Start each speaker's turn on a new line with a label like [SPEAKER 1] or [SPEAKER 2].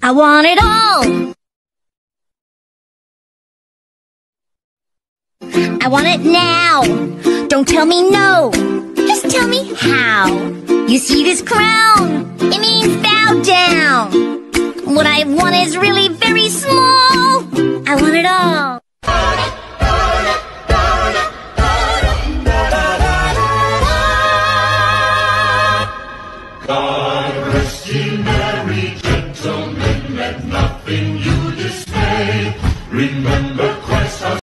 [SPEAKER 1] I want it all. I want it now. Don't tell me no. Just tell me how. You see this crown? It means bow down. What I want is really very small. I want it all.
[SPEAKER 2] God rest ye merry